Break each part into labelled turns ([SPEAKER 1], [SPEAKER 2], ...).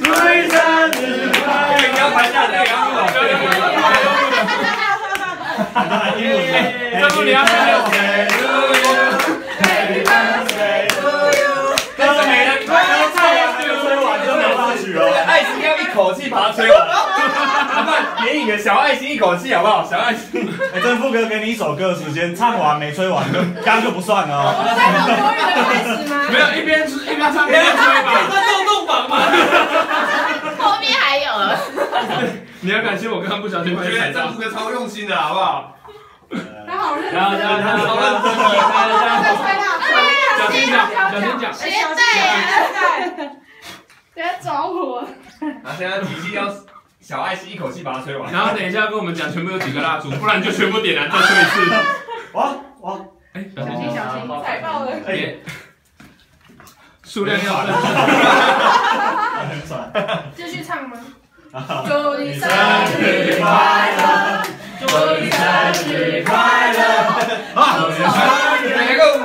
[SPEAKER 1] 祝你生日快乐！你要排下，这个要不了，这不你要生日快乐 ，Happy birthday to you。但是没人，刚刚唱完还没吹完就没上去了。爱心要一口气把它吹完。那电影的小爱心一口气好不好？小爱心。哎，正副歌给你一首歌的时间，唱完没吹完，刚就不算了哦。
[SPEAKER 2] 在有多远的开始吗？
[SPEAKER 1] 没有，一边唱一边吹吧。
[SPEAKER 3] 那洞房吗？
[SPEAKER 2] 后面还有。
[SPEAKER 1] 你要感谢我刚刚不小心把你踩到。
[SPEAKER 3] 这副歌超用心的，好不好？
[SPEAKER 2] 他好认真。
[SPEAKER 1] 然后他超认真的，小心讲，小心讲。
[SPEAKER 2] 现在，不要找我。
[SPEAKER 3] 然后现在体系要小爱心一口气把它吹完。
[SPEAKER 1] 然后等一下跟我们讲全部有几个蜡烛，不然就全部点燃再吹一次。哇，哎，小心
[SPEAKER 2] 小心，踩爆了。
[SPEAKER 1] 哎，数量要正。
[SPEAKER 4] 很喘。
[SPEAKER 2] 继续唱吗？
[SPEAKER 4] 祝你生日快乐，祝你生日快乐，祝你生日快乐。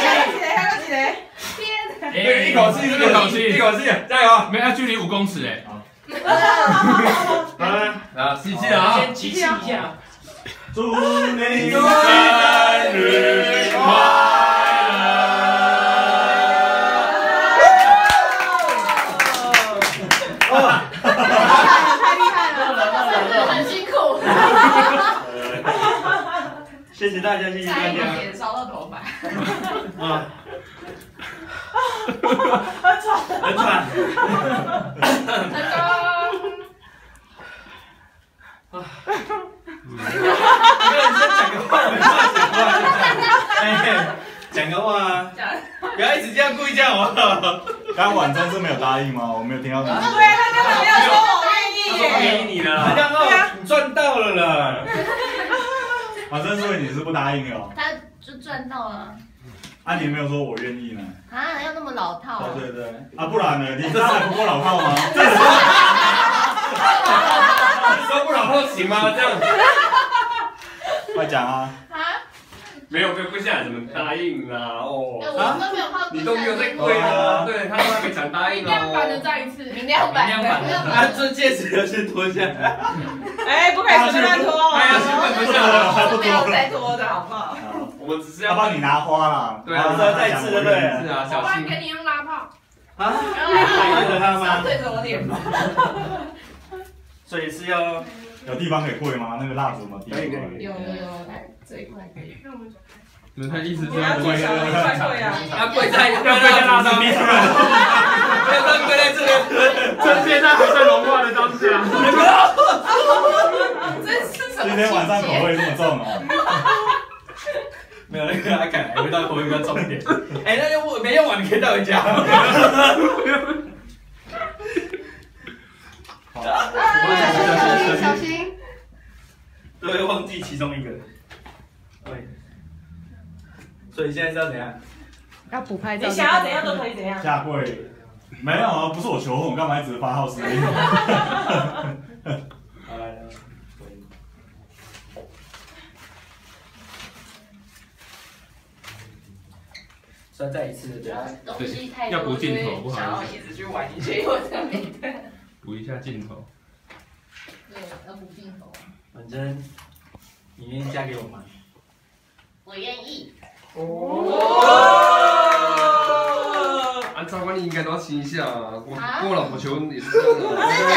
[SPEAKER 3] 一口气，加油！
[SPEAKER 1] 没，要距离5公尺哎。
[SPEAKER 4] 好了，
[SPEAKER 3] 啊，吸气啊！
[SPEAKER 2] 先吸气一下。
[SPEAKER 4] 祝你生日快乐！
[SPEAKER 2] 太厉害了，很辛苦。
[SPEAKER 4] 谢谢大家，谢谢大家。
[SPEAKER 2] 点烧到头发。
[SPEAKER 4] 啊。很喘。
[SPEAKER 2] 成功。
[SPEAKER 4] 讲个话，不要一直这样故意这样好不好？刚刚婉珍是没有答应吗？我没有听到你。
[SPEAKER 2] 对，他根本没有说我愿意耶。
[SPEAKER 3] 给你了，这样哦，你赚到了啦。
[SPEAKER 4] 婉珍说你是不答应哦。
[SPEAKER 2] 他就赚到了。
[SPEAKER 4] 啊，你没有说我愿意呢。
[SPEAKER 2] 啊，要那么老套。
[SPEAKER 4] 对。啊，不然呢？你这还不够老套吗？
[SPEAKER 3] 说不老套行吗？这样。
[SPEAKER 4] 快讲啊！
[SPEAKER 3] 没有，不下来怎么答应啦？哦，
[SPEAKER 2] 我都没有靠。
[SPEAKER 3] 你都没有在跪啊？对，他都还没讲答应哦。
[SPEAKER 2] 明亮版的再一次，明亮版。
[SPEAKER 4] 啊，这戒指要先脱下来。
[SPEAKER 5] 哎，不可以随便脱。
[SPEAKER 3] 哎呀，先不下了，
[SPEAKER 4] 还不
[SPEAKER 5] 没有再脱的好不好？
[SPEAKER 3] 我们只是要
[SPEAKER 4] 要帮你拿花啦。
[SPEAKER 3] 对啊，
[SPEAKER 4] 再次对不对？
[SPEAKER 3] 是啊，小心。
[SPEAKER 2] 给你用拉炮。
[SPEAKER 4] 啊？对着他吗？
[SPEAKER 5] 对着我脸吗？
[SPEAKER 4] 所以是要有地方可以跪吗？那个蜡烛吗？可以。
[SPEAKER 2] 有，这一块可以。
[SPEAKER 1] 你们看意思是
[SPEAKER 5] 要跪啊，快跪啊！
[SPEAKER 3] 要跪在
[SPEAKER 1] 蜡烛边，
[SPEAKER 3] 要跪在这边，
[SPEAKER 1] 趁现在还在融化的当下。
[SPEAKER 4] 今天晚上口味这么重哦。
[SPEAKER 3] 没有那个还敢味道口味比较重一点。哎，那就没用完，你可以带回家。
[SPEAKER 2] 小心。
[SPEAKER 4] 都会忘记其中一个。对。所以现在是要怎样？
[SPEAKER 2] 要补拍照。
[SPEAKER 5] 你想要怎样都可以怎样。
[SPEAKER 4] 下跪。没有啊，不是我求婚，我干嘛一直发号施令？好来。算再一次，对。
[SPEAKER 2] 东西太多，
[SPEAKER 1] 要补镜头，不好
[SPEAKER 5] 想要
[SPEAKER 1] 意思。
[SPEAKER 5] 一直去玩一些有的没的。
[SPEAKER 1] 补一下镜头。
[SPEAKER 2] 对，要补镜头。
[SPEAKER 4] 反正你愿意嫁给我吗？
[SPEAKER 2] 我愿意。
[SPEAKER 3] 按照惯例应该都要亲一下啊，我老婆求婚也是这样的。